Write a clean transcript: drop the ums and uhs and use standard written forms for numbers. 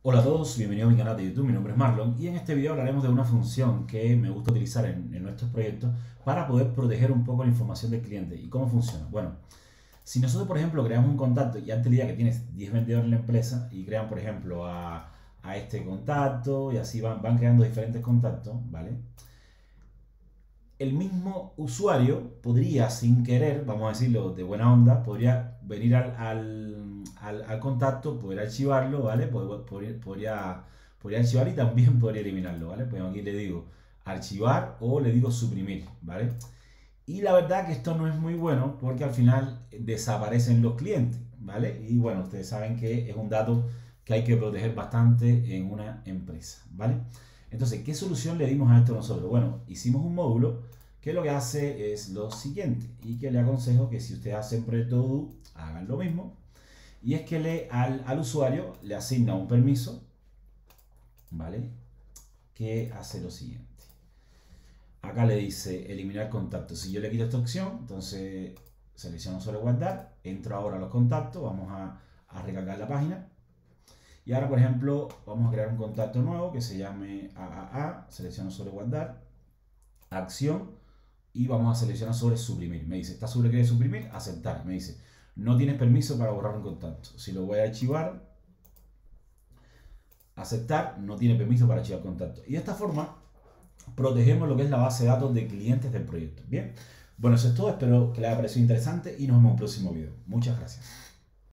Hola a todos, bienvenidos a mi canal de YouTube, mi nombre es Marlon y en este video hablaremos de una función que me gusta utilizar en nuestros proyectos para poder proteger un poco la información del cliente. ¿Y cómo funciona? Bueno, si nosotros por ejemplo creamos un contacto y antes del día que tienes 10 vendedores en la empresa y crean por ejemplo a este contacto y así van creando diferentes contactos, ¿vale? El mismo usuario podría, sin querer, vamos a decirlo de buena onda, podría venir al contacto, poder archivarlo, ¿vale? Podría archivar y también podría eliminarlo, ¿vale? Pues aquí le digo archivar o le digo suprimir, ¿vale? Y la verdad que esto no es muy bueno porque al final desaparecen los clientes, ¿vale? Y bueno, ustedes saben que es un dato que hay que proteger bastante en una empresa, ¿vale? Entonces, ¿qué solución le dimos a esto nosotros? Bueno, hicimos un módulo que lo que hace es lo siguiente y que le aconsejo que si ustedes hacen proyecto Odoo, hagan lo mismo. Y es que al usuario le asigna un permiso, ¿vale? Que hace lo siguiente. Acá le dice eliminar contactos. Si yo le quito esta opción, entonces selecciono solo guardar, entro ahora a los contactos, vamos a recargar la página. Y ahora, por ejemplo, vamos a crear un contacto nuevo que se llame AAA, selecciono sobre guardar, acción, y vamos a seleccionar sobre suprimir. Me dice, ¿está sobre qué suprimir? Aceptar. Me dice, no tienes permiso para borrar un contacto. Si lo voy a archivar, aceptar, no tiene permiso para archivar contacto. Y de esta forma, protegemos lo que es la base de datos de clientes del proyecto. Bien, bueno, eso es todo. Espero que les haya parecido interesante y nos vemos en un próximo video. Muchas gracias.